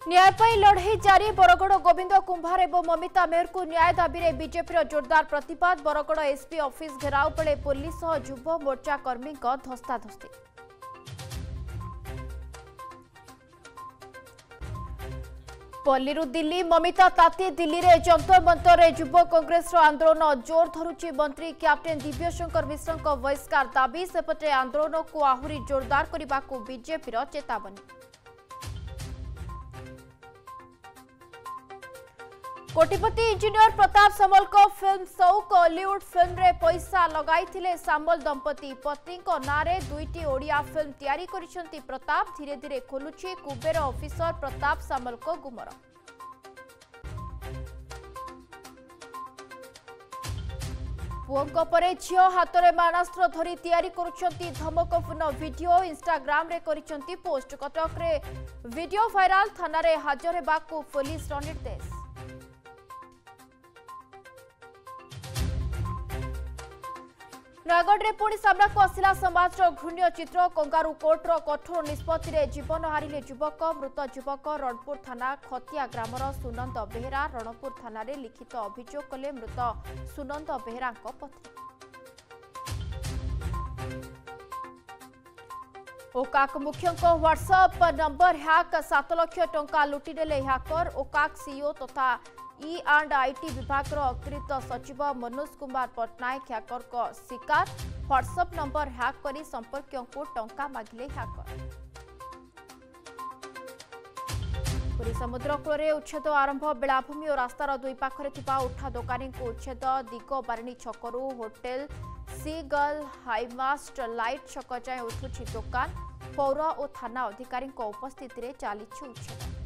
न्याय पर लड़ई जारी बरगड़ गोविंद कुंभार एवं ममिता मेहर को न्याय दाबी बीजेपी जोरदार प्रतिवाद बरगड़ एसपी ऑफिस घेराव बेले पुलिस और युव मोर्चा कर्मी धस्ताधस्ती। पल्लीरू दिल्ली ममिता ताती दिल्ली रे जंतर मंतर युव कांग्रेस आंदोलन जोर धरुची मंत्री कैप्टेन दिव्यशंकर मिश्र बहिष्कार दाबी सेपटे आंदोलन को आहुरी जोरदार करने को बीजेपी चेतावनी। कोटिपति इंजीनियर प्रताप सामल को फिल्म सौक हॉलीवुड फिल्म रे पैसा लगाई सामल दंपति पत्नी नारे दुईटी ओडिया फिल्म तैयारी करिसेंती प्रताप धीरे धीरे खोलुची कुबेर ऑफिसर प्रताप सामल को गुमर। पुओं परे झियो हाथ में मारणास्त्र धरी तैयारी करुछंती धमकपूर्ण वीडियो इंस्टाग्राम रे करिसेंती पोस्ट। कटक रे वीडियो वायरल थाना रे हाजर हेबाकू पुलिस निर्देश। नयगढ़ में पुणी सामना को आसला समाज घृण्य चित्र कंगारू कोर्टर कठोर निष्पत्ति जीवन हारिले युवक मृत युवक रणपुर थाना खतिया ग्रामर सुनंद बेहेरा रणपुर थाना रे लिखित अभियोग कले मृत सुनंद बेहेरा पत्नी। ओकाक मुख्य व्हाट्सएप नंबर हैक 7 लाख टंका लुटिनेले हैकर। ओकाक सीईओ तथा E&IT विभाग अतिरिक्त सचिव मनोज कुमार पट्टनायक हैकर को शिकार। व्हाट्सएप नंबर हैक करी संपर्कियों को टंका मागिले हैकर। पुरी समुद्र कूल उच्छेद आरंभ बेलाभूमि और रास्तार दुई पाखरे थिबा उठा दोकानी को उच्छेद दिग बारिणी छकरू होटेल सीगल हाईमास्ट लाइट छक जाए उठुछि दोकान। पौर और थाना अधिकारी उपस्थित चली उच्छेद।